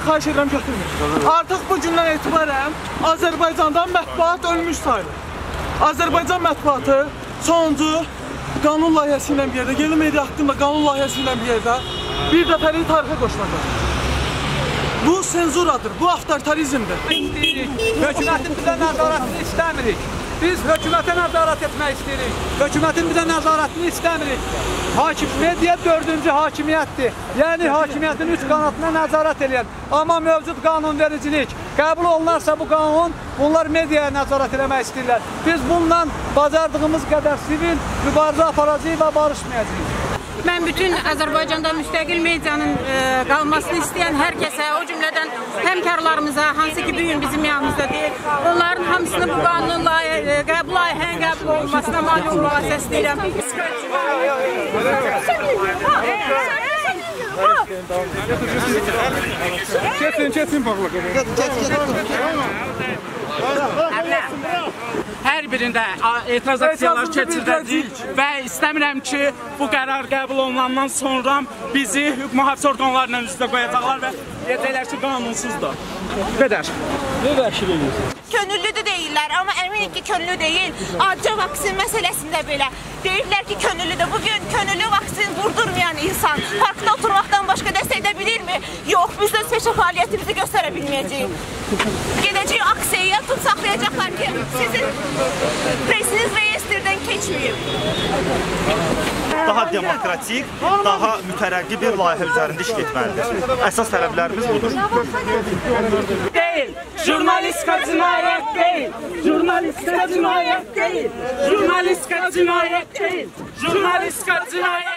xahiş edirəm götürmür. Artıq bu gündən etibarən Azərbaycanda mətbuat ölmüş sayılır. Azərbaycan mətbuatı sonuncu qanun layihəsi ilə bir yerdə, yeni media haqqında qanun layihəsi ilə bir yerdə bir dəfəlik tarixə qoşulacaq. Bu senzuradır, bu avtoritarizmdir. Hökumətin bizə nəzarətini istəmirik. Biz hökumətə nəzarət etmək istəyirik. Hökumətin bizə nəzarətini istəmirik. Media 4-cü hakimiyyətdir. Yəni hakimiyyətin 3 qanatına nəzarət edən. Amma mövcud qanunvericilik qəbul olunarsa bu qanun, bunlar mediaya nəzarət etmək istəyirlər. Biz bundan bacardığımız qədər sivil mübarizə aparacağıq və barışmayacağıq. Mən bütün Azərbaycanda müstəqil medianın qalmasını istəyən hər kəsə, o cümlədən həmkarlarımıza, hansı ki bugün bizim yanımızda deyil, onların hamısını bu qanun layihənin qəbul olunmasına mane olmağa səsləyirəm. Kesin bağlı. Hər birində etiraz aksiyaları keçirdəcəyik və istəmirəm ki, bu qərar qəbul olunandan sonra bizi hüquq mühafizə orqanlarla üz-üzə qoyacaqlar və deyəcəklər ki, qanunsuzdur. Qədər. Ne vəhşi veriyorsun? Könüllü deyirlər, amma əminik ki, könüllü deyil. Acı vaksin məsələsində belə. Deyirlər ki, könüllüdür. Bugün könüllü vaksin vurdurmayan insan parkda oturmaqdan başqa dəstək edə bilirmi? Yox, biz öz peşə fəaliyyətimizi göstərə bilməyəcəyik. Gedəcəyik aksiyaya, tut saxlayacaqlar ki, sizin presiniz reyestrdən keçməyib. Daha demokratik, daha mütərəqqi bir layihə üzərində iş getməlidir. Əsas tələblərimiz budur. Deyil, jurnalistika cinayət deyil, jurnalistika cinayət deyil, jurnalistika cinayət deyil, jurnalistika cinayət